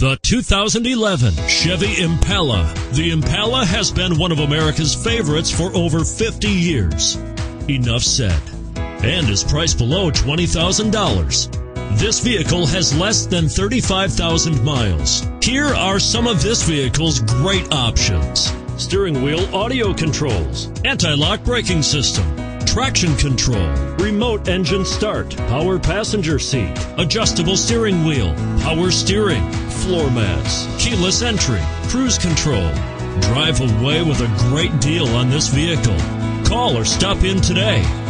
The 2011 Chevy Impala. The Impala has been one of America's favorites for over 50 years. Enough said. And is priced below $20,000. This vehicle has less than 35,000 miles. Here are some of this vehicle's great options: steering wheel audio controls, anti-lock braking system, traction control, remote engine start, power passenger seat, adjustable steering wheel, power steering, floor mats, keyless entry, cruise control. Drive away with a great deal on this vehicle. Call or stop in today.